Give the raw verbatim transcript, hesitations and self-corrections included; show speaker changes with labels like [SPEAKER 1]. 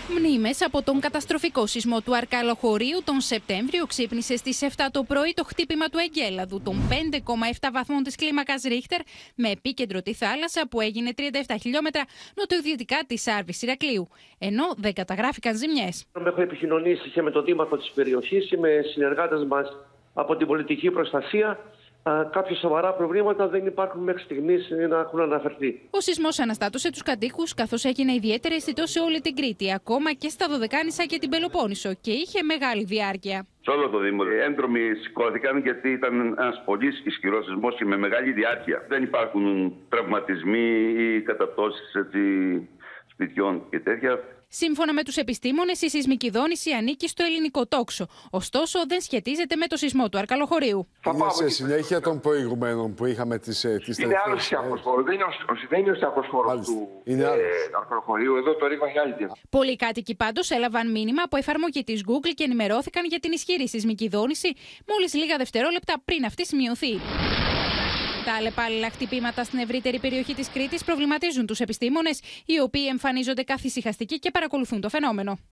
[SPEAKER 1] Μνήμες από τον καταστροφικό σεισμό του Αρκαλοχωρίου τον Σεπτέμβριο. Ξύπνησε στις επτά το πρωί το χτύπημα του εγκέλαδου των πέντε κόμμα επτά βαθμών της κλίμακας Ρίχτερ, με επίκεντρο τη θάλασσα που έγινε τριάντα επτά χιλιόμετρα νοτιοδυτικά της Άρβης Ηρακλείου, ενώ δεν καταγράφηκαν ζημιές.
[SPEAKER 2] Έχω επικοινωνήσει και με τον δήμαρχο της περιοχής και με συνεργάτες μας από την πολιτική προστασία. Κάποια σοβαρά προβλήματα δεν υπάρχουν μέχρι στιγμής να έχουν αναφερθεί.
[SPEAKER 1] Ο σεισμός αναστάτωσε τους κατοίκους, καθώς έγινε ιδιαίτερα αισθητό σε όλη την Κρήτη, ακόμα και στα Δωδεκάνησα και την Πελοπόννησο, και είχε μεγάλη διάρκεια.
[SPEAKER 3] Σε όλο το Δήμο έντρομοι σηκώθηκαν γιατί ήταν ένας πολύ ισχυρός σεισμός και με μεγάλη διάρκεια. Δεν υπάρχουν τραυματισμοί ή καταπτώσεις σπιτιών και τέτοια.
[SPEAKER 1] Σύμφωνα με τους επιστήμονες, η σεισμική δόνηση ανήκει στο ελληνικό τόξο. Ωστόσο, δεν σχετίζεται με το σισμό του Αρκαλοχωρίου.
[SPEAKER 4] Είναι σε συνέχεια των προηγουμένων που είχαμε τις τελευταίες.
[SPEAKER 5] Είναι άλλο σεισμός χώρος. Δεν είναι ο σεισμός χώρος του ε, Αρκαλοχωρίου. Εδώ το ρήγμα για άλλη τέτοια.
[SPEAKER 1] Πολλοί κάτοικοι πάντως έλαβαν μήνυμα από εφαρμογή της Google και ενημερώθηκαν για την ισχυρή σεισμική δόνηση μόλις λίγα δευτερόλεπτα πριν αυτή σημειωθεί. Τα αλλεπάλληλα χτυπήματα στην ευρύτερη περιοχή της Κρήτης προβληματίζουν τους επιστήμονες, οι οποίοι εμφανίζονται καθησυχαστικοί και παρακολουθούν το φαινόμενο.